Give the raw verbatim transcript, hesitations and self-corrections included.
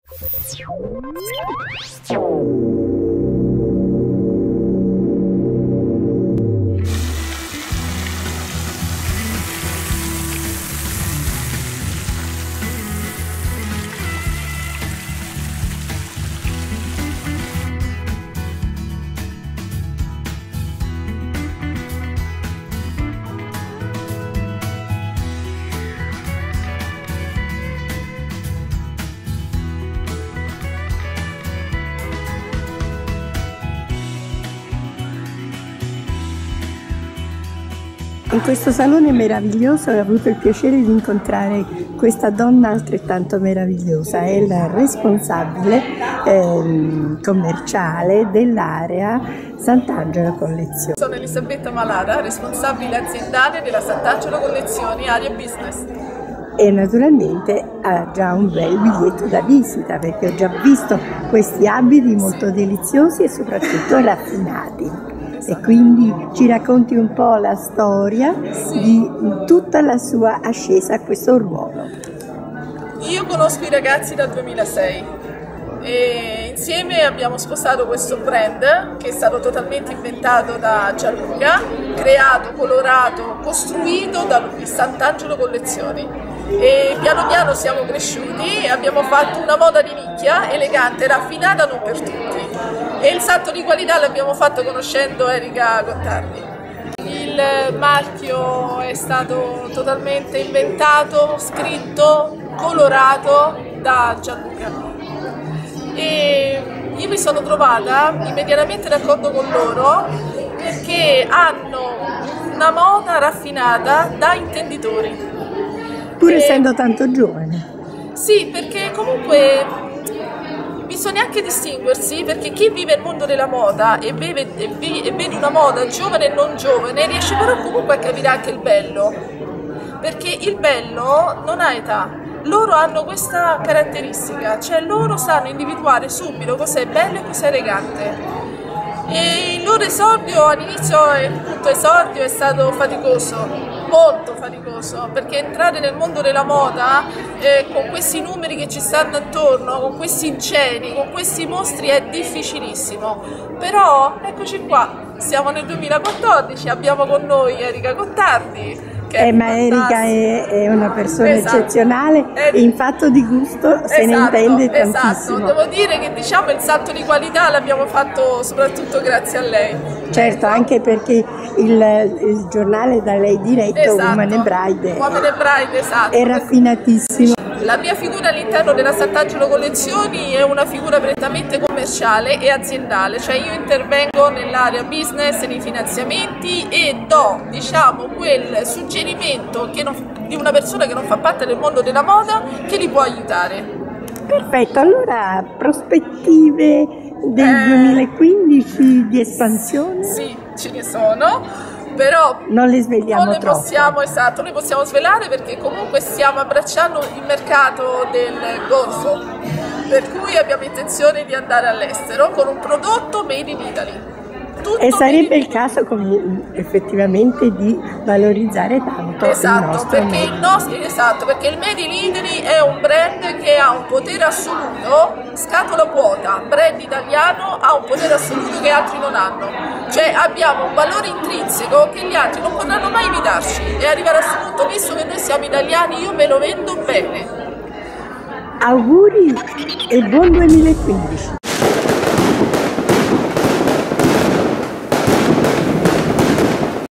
In questo salone meraviglioso ho avuto il piacere di incontrare questa donna altrettanto meravigliosa, è la responsabile eh, commerciale dell'area Sant'Angelo Collezioni. Sono Elisabetta Malara, responsabile aziendale della Sant'Angelo Collezioni Area Business. E naturalmente ha già un bel biglietto da visita, perché ho già visto questi abiti molto deliziosi e soprattutto raffinati. E quindi ci racconti un po' la storia sì. di tutta la sua ascesa a questo ruolo. Io conosco i ragazzi dal duemilasei e insieme abbiamo sposato questo brand che è stato totalmente inventato da Gianluca, creato, colorato, costruito da lui, Sant'Angelo Collezioni. E piano piano siamo cresciuti e abbiamo fatto una moda di nicchia, elegante, raffinata, non per tutti. E il salto di qualità l'abbiamo fatto conoscendo Erika Gottardi. Il marchio è stato totalmente inventato, scritto, colorato da Gianluca. E io mi sono trovata immediatamente d'accordo con loro perché hanno una moda raffinata da intenditori. Pur e... essendo tanto giovane. Sì, perché comunque bisogna anche distinguersi, perché chi vive il mondo della moda e, beve, e, vi, e vede una moda giovane e non giovane riesce però comunque a capire anche il bello, perché il bello non ha età. Loro hanno questa caratteristica, cioè loro sanno individuare subito cos'è bello e cos'è elegante. E il loro esordio all'inizio, il punto esordio è stato faticoso, molto faticoso, perché entrare nel mondo della moda eh, con questi numeri che ci stanno attorno, con questi incendi, con questi mostri è difficilissimo. Però eccoci qua, siamo nel duemilaquattordici, abbiamo con noi Erika Gottardi. Eh, ma Erika è, è una persona esatto. eccezionale è... e in fatto di gusto se esatto, ne intende esatto. tantissimo. Devo dire che diciamo il salto di qualità l'abbiamo fatto soprattutto grazie a lei. Certo, anche perché il, il giornale da lei diretto, esatto. Woman and Bride, Woman and Bride esatto. è raffinatissimo. La mia figura all'interno della Sant'Angelo Collezioni è una figura prettamente commerciale e aziendale, cioè io intervengo nell'area business, nei finanziamenti e do, diciamo, quel suggerimento che non, di una persona che non fa parte del mondo della moda che li può aiutare. Perfetto, allora prospettive del eh, duemilaquindici di espansione? Sì, ce ne sono. Però non le svegliamo non le troppo. Possiamo, esatto, noi possiamo svelare perché comunque stiamo abbracciando il mercato del Golfo, per cui abbiamo intenzione di andare all'estero con un prodotto made in Italy. Tutto e sarebbe il caso come, effettivamente di valorizzare tanto esatto, il nostro perché il nostro, esatto, perché il Made in Italy è un brand che ha un potere assoluto, scatola vuota, brand italiano ha un potere assoluto che altri non hanno, cioè abbiamo un valore intrinseco che gli altri non potranno mai evitarci e arrivare a questo punto, visto che noi siamo italiani, io me lo vendo bene. Auguri e buon duemilaquindici!